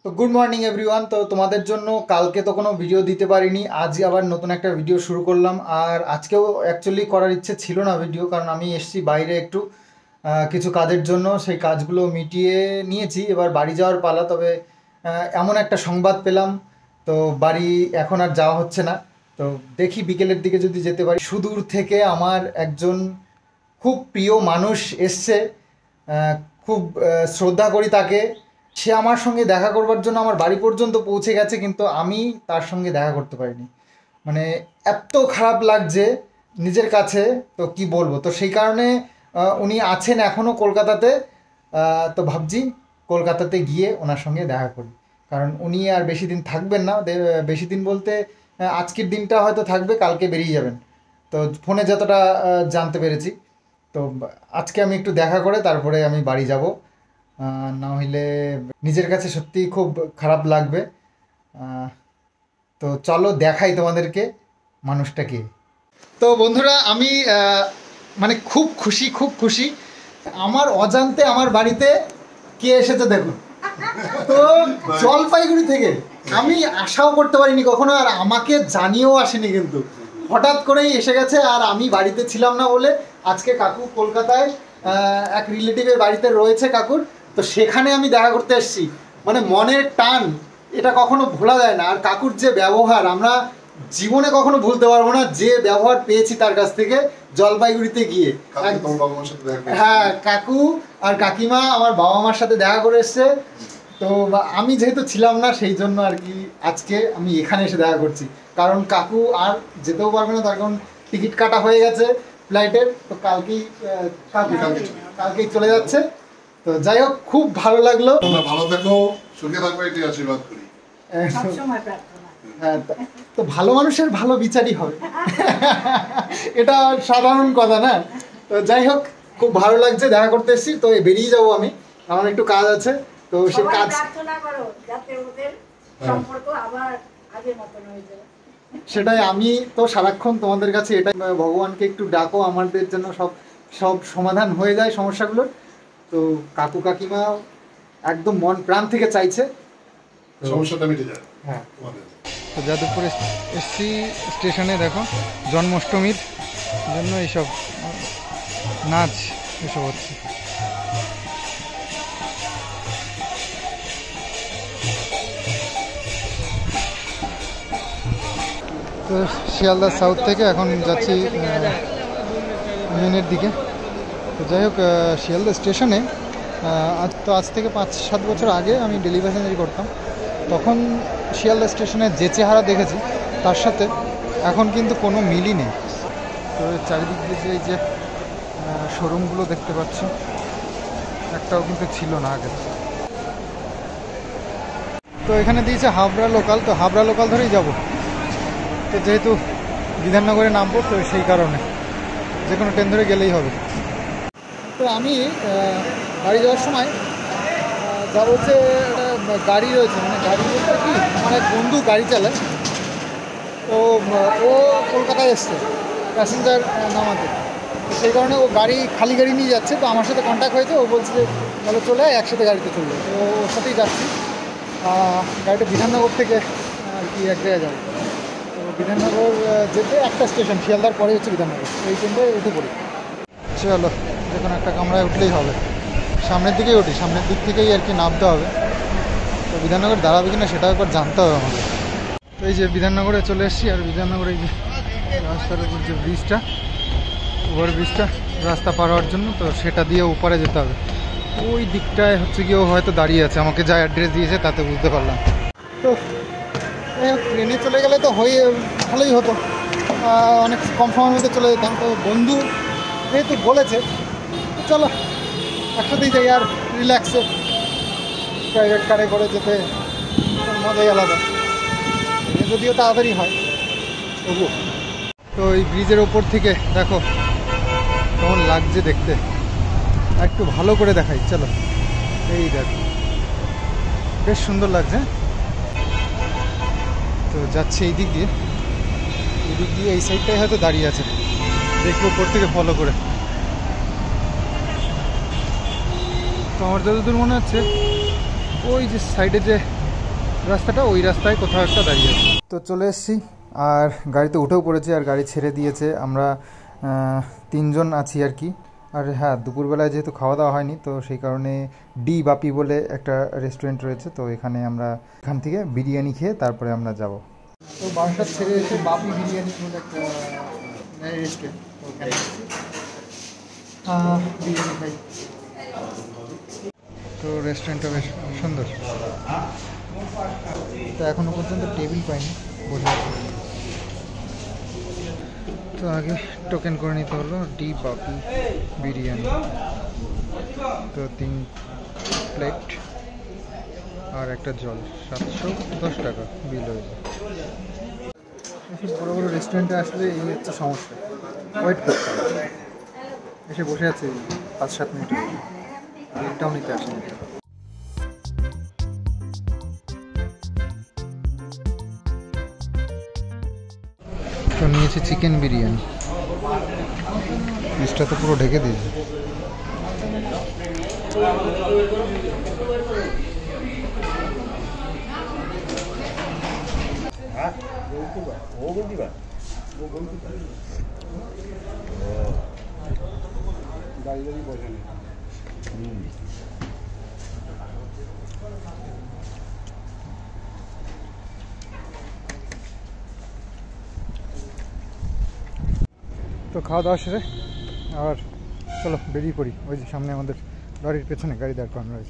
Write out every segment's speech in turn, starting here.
তো good morning everyone. তো তোমাদের জন্য কালকে তো কোনো ভিডিও দিতে পারিনি, আজ আবার নতুন একটা ভিডিও শুরু করলাম। আর আজকেও অ্যাকচুয়ালি করার ইচ্ছে ছিল না ভিডিও, কারণ আমি এসেছি বাইরে একটু কিছু কাজের জন্য, সেই কাজগুলো মিটিয়ে নিয়েছি, এবার বাড়ি যাওয়ার পালা। তবে এমন একটা সংবাদ পেলাম, তো বাড়ি এখন আর যাওয়া হচ্ছে না। তো দেখি বিকেলের দিকে যদি যেতে পারি। সুদূর থেকে আমার একজন খুব প্রিয় মানুষ এসছে, খুব শ্রদ্ধা করি তাকে। সে আমার সঙ্গে দেখা করবার জন্য আমার বাড়ি পর্যন্ত পৌঁছে গেছে, কিন্তু আমি তার সঙ্গে দেখা করতে পারিনি। মানে এত খারাপ লাগছে নিজের কাছে, তো কি বলবো। তো সেই কারণে উনি আছেন এখনও কলকাতাতে। তো ভাবছি কলকাতাতে গিয়ে ওনার সঙ্গে দেখা করি, কারণ উনি আর বেশি দিন থাকবেন না। বেশি দিন বলতে আজকের দিনটা হয়তো থাকবে, কালকে বেরিয়ে যাবেন। তো ফোনে যতটা জানতে পেরেছি, তো আজকে আমি একটু দেখা করে তারপরে আমি বাড়ি যাব, না হইলে নিজের কাছে সত্যি খুব খারাপ লাগবে। তো চলো দেখাই তোমাদেরকে মানুষটাকে। তো বন্ধুরা, আমি মানে খুব খুশি। আমার অজান্তে আমার বাড়িতে কে এসেছে দেখুন। তো জলপাইগুড়ি থেকে, আমি আশাও করতে পারিনি কখনো, আর আমাকে জানিয়েও আসেনি, কিন্তু হঠাৎ করেই এসে গেছে। আর আমি বাড়িতে ছিলাম না বলে আজকে কাকু কলকাতায় এক রিলেটিভের বাড়িতে রয়েছে কাকুর, তো সেখানে আমি দেখা করতে এসেছি। মানে মনের টান, এটা কখনো ভোলা যায় না। আর কাকুর যে ব্যবহার, আমরা জীবনে কখনো ভুলতে পারবো না, যে ব্যবহার পেয়েছি তার কাছ থেকে জলপাইগুড়িতে গিয়ে। হ্যাঁ, কাকু আর কাকিমা আমার বাবা মার সাথে দেখা করে এসছে। তো আমি যেহেতু ছিলাম না, সেই জন্য আর কি আজকে আমি এখানে এসে দেখা করছি। কারণ কাকু আর যেতেও পারবে না, তার কারণ টিকিট কাটা হয়ে গেছে ফ্লাইটের। তো কালকেই চলে যাচ্ছে। তো যাই হোক, খুব ভালো লাগলো। ভালো থাকো, সুখে থাকো, এটাই আশীর্বাদ করি। হ্যাঁ, তো ভালো মানুষের ভালো বিচারই হবে, এটা সাধারণ কথা না। তো যাই হোক, খুব ভালো লাগছে, দেখা করতে এসেছি। তো বেরিয়ে যাবো আমি, আমার একটু কাজ আছে। তো সেই কাজ, সেটাই আমি তো সারাক্ষণ তোমাদের কাছে এটাই, ভগবানকে একটু ডাকো আমাদের জন্য সব সমাধান হয়ে যায় সমস্যাগুলোর। তো কাকু কাকিমা একদম মন প্রাণ থেকে চাইছে সমস্যাটা মিটে যায়। হ্যাঁ, তো যাদবপুরে এসছি স্টেশনে, দেখো জন্মাষ্টমীর জন্য এইসব নাচ এসব হচ্ছে। তো শিয়ালদা সাউথ থেকে এখন যাচ্ছি মেনের দিকে। তো যাই হোক, শিয়ালদা স্টেশনে আজ থেকে 5-7 বছর আগে আমি ডেলি প্যাসেঞ্জারি করতাম। তখন শিয়ালদা স্টেশনে যে চেহারা দেখেছি, তার সাথে এখন কিন্তু কোনো মিলই নেই। তো চারিদিক দিয়ে এই যে শোরুমগুলো দেখতে পাচ্ছ, একটাও কিন্তু ছিল না আগে। তো এখানে দিয়েছে হাবড়া লোকাল, তো হাবড়া লোকাল ধরেই যাব। তো যেহেতু বিধাননগরে নামবো, তো সেই কারণে যে কোনো ট্রেন ধরে গেলেই হবে। তো আমি বাড়ি যাওয়ার সময় যা বলছে, গাড়ি রয়েছে, মানে গাড়ি বলতে কি, আমার এক বন্ধু গাড়ি চালায়। তো ও কলকাতায় এসছে প্যাসেঞ্জার নামাতে, তো সেই কারণে ও খালি গাড়ি নিয়ে যাচ্ছে। তো আমার সাথে কন্ট্যাক্ট হয়েছে, ও বলছে যে তাহলে চলে একসাথে গাড়িতে চলবে। তো ওর সাথেই যাচ্ছি। গাড়িটা বিধাননগর থেকে আর কি এক জায়গায় যাবো। তো বিধাননগর যেতে একটা স্টেশন, শিয়ালদার পরে হচ্ছে বিধাননগর, এই ট্রেনটায় উঠে পড়ি। চলো, যে কোনো একটা কামরায় উঠলেই হবে। সামনের দিকেই উঠি, সামনের দিক থেকেই আর কি নামতে হবে। তো বিধাননগর দাঁড়াবে কিনা সেটাও একবার জানতে হবে আমাদের। তো এই যে বিধাননগরে চলে এসেছি, আর বিধাননগরে এই যে রাস্তার উপর যে ব্রিজটা, ওভার ব্রিজটা, রাস্তা পার হওয়ার জন্য, তো সেটা দিয়ে উপরে যেতে হবে। ওই দিকটায় হচ্ছে কি ও হয়তো দাঁড়িয়ে আছে, আমাকে যা অ্যাড্রেস দিয়েছে তাতে বুঝতে পারলাম। তো ট্রেনে চলে গেলে তো ভালোই হতো, অনেক কম সময়ের মধ্যে চলে যেতাম। তো বন্ধু যেহেতু বলেছে, চলো একসাথেই যাই। আর রিল্যাক্সে প্রাইভেট কারে করে যেতে মজাই আলাদা, যদিও তাড়াতাড়ি হয় তবুও। তো এই ব্রিজের ওপর থেকে দেখো কেমন লাগছে দেখতে, একটু ভালো করে দেখাই। চলো, এই দেখো বেশ সুন্দর লাগছে। তো যাচ্ছে এই দিক দিয়ে, এই সাইডটাই হয়তো দাঁড়িয়ে আছে, দেখবো উপর থেকে ফলো করে। তো আমার যতদূর মনে হচ্ছে ওই যে সাইডে যে রাস্তাটা ওই রাস্তায় কোথাও একটা দাঁড়িয়ে আছে। তো চলে এসেছি আর গাড়িতে উঠেও পড়েছি আর গাড়ি ছেড়ে দিয়েছে। আমরা 3 জন আছি আর কি। আর হ্যাঁ, দুপুরবেলায় যেহেতু খাওয়া দাওয়া হয়নি তো সেই কারণে বাপি বলে একটা রেস্টুরেন্ট রয়েছে, তো এখানে আমরা এখান থেকে বিরিয়ানি খেয়ে তারপরে আমরা যাব। তো বাসা ছেড়ে এসে বাপি বিরিয়ানি বলে একটা রেস্টুরেন্ট, ওখানে বিরিয়ানি খাই। তো রেস্টুরেন্টটা বেশ সুন্দর। তো এখনো পর্যন্ত টেবিল পাইনি, বসে আছি। তো আগে টোকেন করে নিতে হলো বাপি বিরিয়ানি। তো 3 প্লেট আর একটা জল, 710 টাকা বিল হয়েছে। এসব বড়ো বড়ো রেস্টুরেন্টে আসলে এই হচ্ছে সমস্যা, ওয়েট করতে হবে। এসে বসে আছে 5-7 মিনিট, বিলটাও নিতে আসেনি। তো নিয়েছি চিকেন বিরিয়ানি, পিসটা তো পুরো ঢেকে দিয়েছে। তো খাওয়া দাওয়া সেরে আর চলো বেরিয়ে পড়ি। ওই যে সামনে আমাদের গাড়ির পেছনে গাড়ি দাঁড় করানো রয়েছে।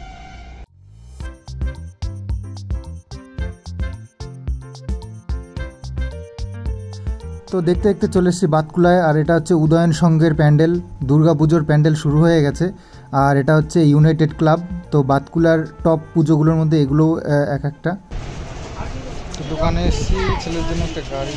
তো দেখতে দেখতে চলে এসেছি বাতকুলায়। আর এটা হচ্ছে উদয়ন সংঘের প্যান্ডেল, দুর্গাপুজোর প্যান্ডেল শুরু হয়ে গেছে। আর এটা হচ্ছে ইউনাইটেড ক্লাব। তো বাতকুলার টপ পুজোগুলোর মধ্যে এগুলো এক একটা। তো দোকানে এসেছি ছেলের জন্য একটা গাড়ি।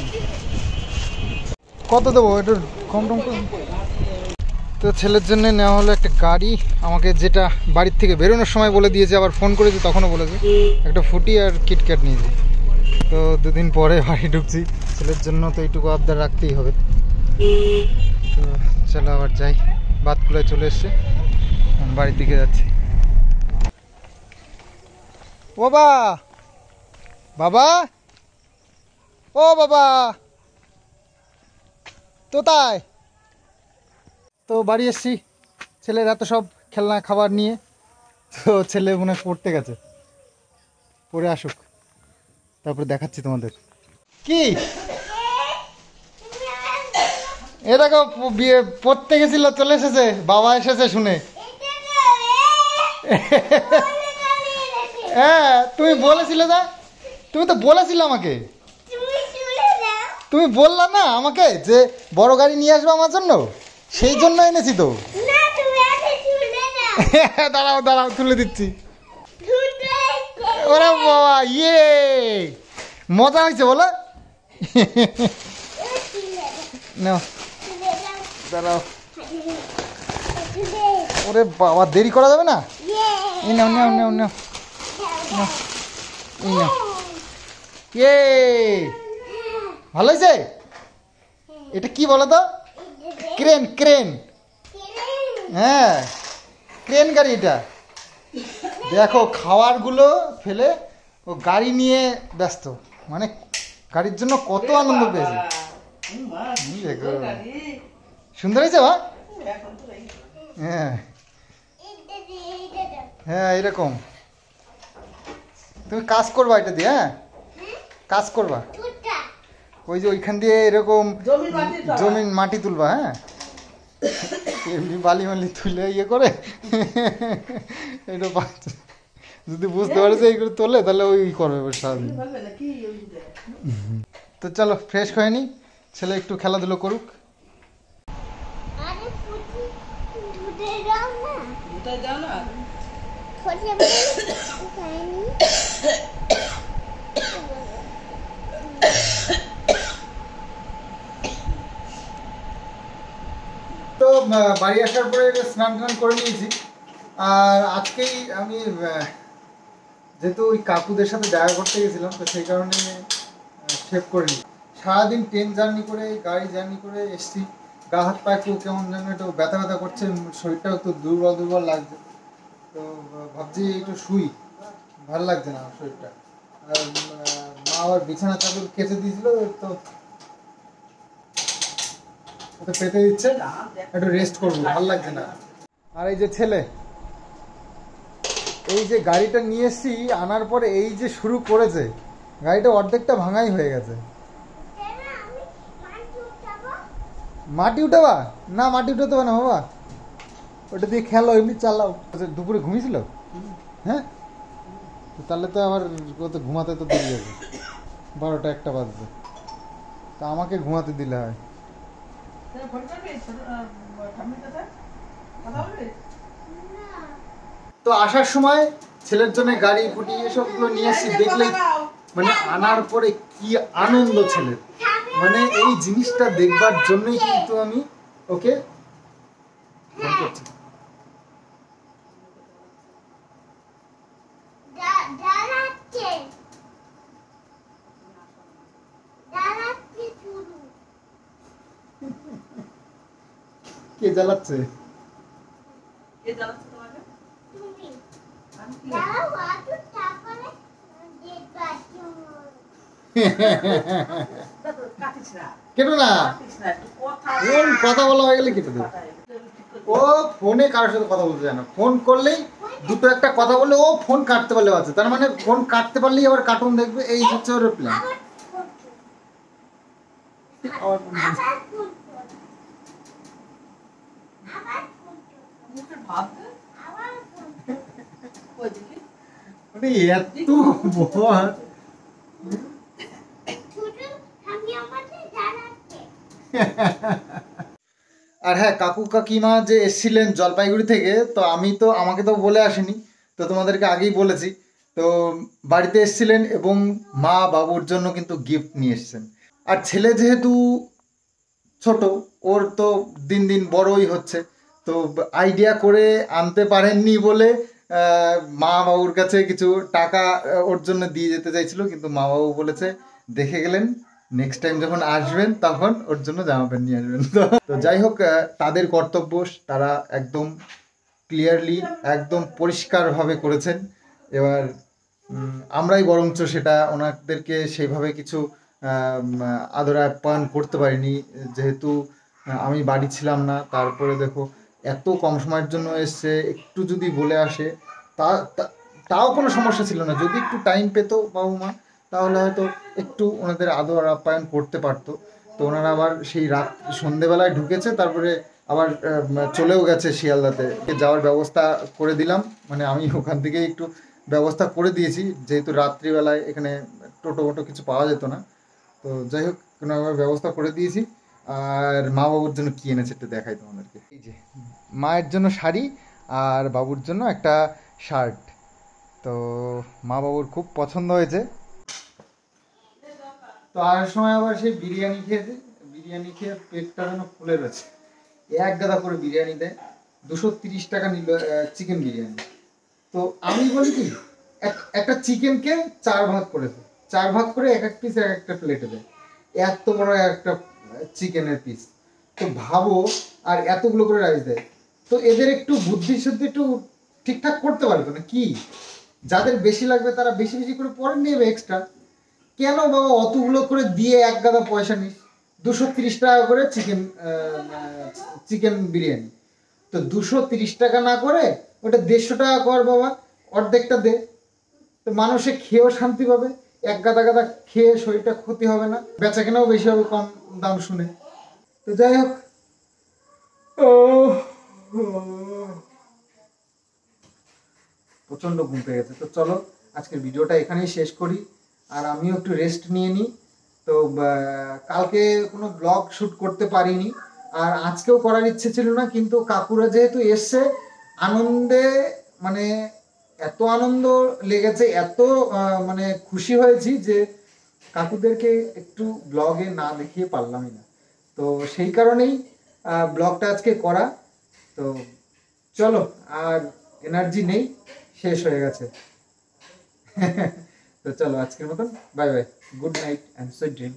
কত দেবো একটু কম টম করে? তো ছেলের জন্য নেওয়া হলো একটা গাড়ি, আমাকে যেটা বাড়ির থেকে বেরোনোর সময় বলে দিয়েছে, আবার ফোন করেছি তখনও বলেছে। একটা ফুটি আর কিটক্যাট নিয়েছি। তো 2 দিন পরে বাড়ি ঢুকছি, ছেলের জন্য তো এইটুকু আবদার রাখতেই হবে। তো চলো আবার যাই, বাতকুলায় চলে এসছে, বাড়ির দিকে যাচ্ছি। ও বাবা, ও বাবা, তো তাই তো বাড়ি এসছি ছেলের এত সব খেলনা খাবার নিয়ে। তো ছেলে মনে হয় পড়তে গেছে, পড়ে আসুক তারপর দেখাচ্ছি তোমাদের। কি এটাকে বিয়ে পড়তে গেছিল, চলে এসেছে, বাবা এসেছে শুনে। হ্যাঁ তুমি বলেছিলে না, তুমি তো বলেছিলে আমাকে, তুমি বললা না আমাকে যে বড় গাড়ি নিয়ে আসবে আমার জন্য, সেই জন্য এনেছি। তো দাঁড়াও দাঁড়াও তুলে দিচ্ছি। ওরে বাবা, ইয়ে মজা হয়েছে বলো। নাও দাঁড়াও, ওরে বাবা দেরি করা যাবে না। এই নাও নাও নাও নাও, এই নাও। ইয়ে ভালো হয়েছে। এটা কি বলো তো? Crane, crane. হ্যাঁ ক্রেন গাড়ি এটা। দেখো খাবারগুলো ফেলে ও গাড়ি নিয়ে ব্যস্ত, মানে গাড়ির জন্য কত আনন্দ পেয়েছে। দেখো সুন্দর হয়েছে বা? হ্যাঁ হ্যাঁ এরকম তুমি কাজ করবা এটা দিয়ে। হ্যাঁ কাজ করবা, ওই যে ওইখান দিয়ে এরকম জমিন মাটি তুলবা। হ্যাঁ এমনি বালি মালি তুলে ইয়ে করে এটা যদি বুঝতে পারে যে এইগুলো তোলে তাহলে ওই করবে সারাদিন। তো চলো ফ্রেশ হয়ে নি, ছেলে একটু খেলাধুলো করুক। তো বাড়ি আসার পরে স্নান টান করে নিয়েছি। আর আজকেই আমি যেহেতু ওই কাকুদের সাথে দেখা করতে গেছিলাম, তো সেই কারণে শেভ করে নিই। সারাদিন ট্রেন জার্নি করে, গাড়ি জার্নি করে এসছি, গা হাত পা একটু কেমন যেন একটু ব্যথা ব্যথা করছে, শরীরটাও একটু দুর্বল দুর্বল লাগছে। তো ভাবছি একটু শুই, ভালো লাগছে না শরীরটা। আর মা আবার বিছানা চাদর কেচে দিয়েছিল, তো ওটা পেতে দিচ্ছে, একটু রেস্ট করবো, ভালো লাগছে না। আর এই যে ছেলে, এই যে গাড়িটা নিয়ে এসছি, আনার পরে এই যে শুরু করেছে, গাড়িটা অর্ধেকটা ভাঙাই হয়ে গেছে। মাটি উঠাবা না, মাটি উঠাতে হবে না বাবা, ওটা দিয়ে খেলো, এমনি চালাও। দুপুরে ঘুমিয়েছিল? হ্যাঁ, তাহলে তো আবার ঘুমাতে তো দেরি যাবে, 12টা 1টা বাজবে, তা আমাকে ঘুমাতে দিলে হয়। তো আসার সময় ছেলের জন্য গাড়ি ফুটি এসবগুলো নিয়ে এসেছি, দেখলে মানে আনার পরে কি আনন্দ ছেলের, মানে এই জিনিসটা দেখবার জন্যই কিন্তু আমি ওকে ফোন করছি। কে জ্বালাচ্ছে? কেটো না, ফোন কথা বলা হয়ে গেলে কেটে দেবে। ও ফোনে কারোর সাথে কথা বলতে চায় না, ফোন করলেই দুটো একটা কথা বললে ও ফোন কাটতে পারলেও আছে, তার মানে ফোন কাটতে পারলেই আবার কার্টুন দেখবে, এই হচ্ছে ওর প্ল্যান। এত বল। আর হ্যাঁ, কাকু কাকিমা যে এসেছিলেন জলপাইগুড়ি থেকে, তো আমাকে তো বলে আসেনি, তো তোমাদেরকে আগেই বলেছি। তো বাড়িতে এসেছিলেন এবং মা বাবুর জন্য কিন্তু গিফট নিয়ে এসেছেন। আর ছেলে যেহেতু ছোট, ওর তো দিন দিন বড়ই হচ্ছে, তো আইডিয়া করে আনতে পারেননি বলে মা বাবুর কাছে কিছু টাকা ওর জন্য দিয়ে যেতে চাইছিল, কিন্তু মা বাবু বলেছে দেখে গেলেন, নেক্সট টাইম যখন আসবেন তখন ওর জন্য জামা প্যান্ট নিয়ে আসবেন। তো যাই হোক, তাদের কর্তব্য তারা একদম ক্লিয়ারলি, একদম পরিষ্কারভাবে করেছেন। এবার আমরাই বরঞ্চ সেটা ওনাদেরকে সেইভাবে কিছু আদর আপ্যায়ন করতে পারিনি, যেহেতু আমি বাড়ি ছিলাম না। তারপরে দেখো এত কম সময়ের জন্য এসছে, একটু যদি বলে আসে তাও কোনো সমস্যা ছিল না, যদি একটু টাইম পেতো বাবু মা, তাহলে হয়তো একটু ওনাদের আদর আপ্যায়ন করতে পারতো। তো ওনারা আবার সেই রাত সন্ধেবেলায় ঢুকেছে, তারপরে আবার চলেও গেছে শিয়ালদাতে, যাওয়ার ব্যবস্থা করে দিলাম, মানে আমি ওখান থেকে একটু ব্যবস্থা করে দিয়েছি, যেহেতু রাত্রিবেলায় এখানে টোটো ওটো কিছু পাওয়া যেত না। তো যাই হোক, কোনো ব্যবস্থা করে দিয়েছি। আর মা বাবুর জন্য কি এনেছে একটু দেখাই তোমাদেরকে। এই যে মায়ের জন্য শাড়ি আর বাবুর জন্য একটা শার্ট, তো মা বাবুর খুব পছন্দ হয়েছে। তো আসার সময় আবার সেই বিরিয়ানি খেয়েছে, বিরিয়ানি খেয়ে পেটটা যেন ফুলে রয়েছে। এক গাদা করে বিরিয়ানি দেয়, 230 টাকা নিল চিকেন বিরিয়ানি। তো আমি বলি কি, একটা চিকেনকে 4 ভাগ করেছে, 4 ভাগ করে এক এক পিস এক একটা প্লেটে দেয়, এত বড় একটা চিকেনের পিস। তো ভাবো, আর এতগুলো করে রাইস দেয়। তো এদের একটু বুদ্ধি শুদ্ধি একটু ঠিকঠাক করতে পারতো না কি? যাদের বেশি লাগবে তারা বেশি বেশি করে পরে নেবে এক্সট্রা, কেন বাবা অতগুলো করে দিয়ে এক গাদা পয়সা নিস? 230 টাকা করে চিকেন বিরিয়ানি, তো 230 টাকা না করে ওটা 150 টাকা কর বাবা, অর্ধেকটা দে, তো মানুষে খেয়েও শান্তি পাবে, এক গাদা গাদা খেয়ে শরীরটা ক্ষতি হবে না, বেচা কেনাও বেশি হবে কম দাম শুনে। তো যাই হোক, প্রচন্ড ঘুম পেয়ে গেছে। তো চলো আজকের ভিডিওটা এখানেই শেষ করি, আর আমিও একটু রেস্ট নিয়ে নিই। তো কালকে কোনো ব্লগ শ্যুট করতে পারিনি, আর আজকেও করার ইচ্ছে ছিল না, কিন্তু কাকুরা যেহেতু এসছে আনন্দে, মানে এত আনন্দ লেগেছে, এত মানে খুশি হয়েছি যে কাকুদেরকে একটু ব্লগে না দেখিয়ে পারলামই না। তো সেই কারণেই ব্লগটা আজকে করা। তো চলো, আর এনার্জি নেই, শেষ হয়ে গেছে। তো চলো আজকের মতন bye bye, good night and sweet dream.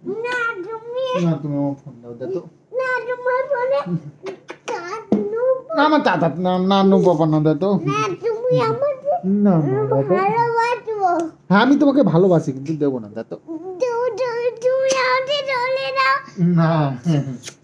তুমি ফোন দাও, দেখো। আমার দাদা নানু বাবা না দাদা না তুমি আমার না দাদা ভালোবাসবো হ্যাঁ আমি তোমাকে ভালোবাসি কিন্তু দেবো না দাদা তুমি আমাকে চলে দাও না